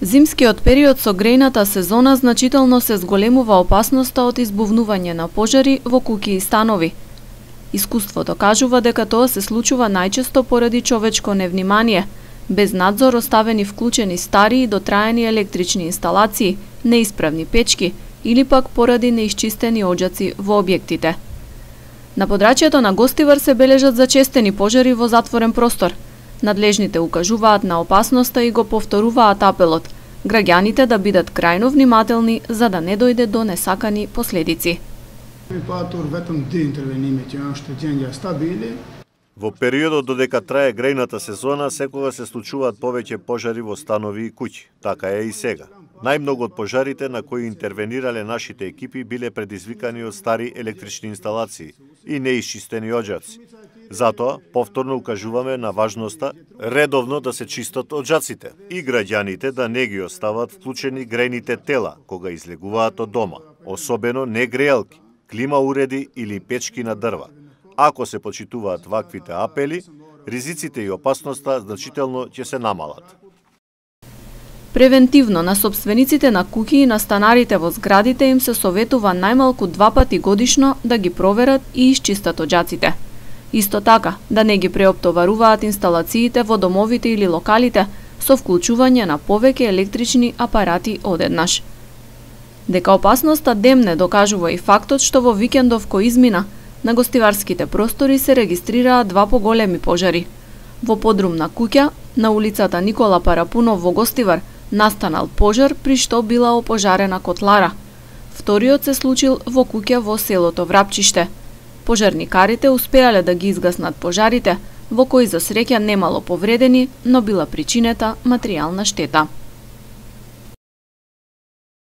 Зимскиот период со грејната сезона значително се зголемува опасноста од избувнување на пожари во куќи и станови. Искуството кажува дека тоа се случува најчесто поради човечко невнимание, без надзор оставени вклучени стари и дотраени електрични инсталации, неисправни печки или пак поради неисчистени оџаци во објектите. На подрачјето на Гостивар се бележат зачестени пожари во затворен простор. Надлежните укажуваат на опасноста и го повторуваат апелот граѓаните да бидат крајно внимателни за да не дојде до несакани последици. Во периодот додека трае грејната сезона, секогаш се случуваат повеќе пожари во станови и куќи. Така е и сега. Најмногу од пожарите на кои интервенирале нашите екипи биле предизвикани од стари електрични инсталации и неисчистени оџаци. Затоа, повторно укажуваме на важноста редовно да се чистат оџаците и граѓаните да не ги остават вклучени грејните тела кога излегуваат од дома, особено не грејалки, клима уреди или печки на дрва. Ако се почитуваат ваквите апели, ризиците и опасноста значително ќе се намалат. Превентивно на собствениците на куќи и на станарите во зградите им се советува најмалку 2 пати годишно да ги проверат и изчистат оџаците. Исто така, да не ги преоптоваруваат инсталациите во домовите или локалите со вклучување на повеќе електрични апарати одеднаш. Дека опасноста демне докажува и фактот што во викендов кој измина, на гостиварските простори се регистрираа 2 поголеми пожари. Во подрумна куќа, на улицата Никола Парапунов во Гостивар, настанал пожар при што била опожарена котлара. Вториот се случил во куќа во селото Врапчиште. Пожарникарите успеале да ги изгаснат пожарите, во кои за среќа немало повредени, но била причинета материјална штета.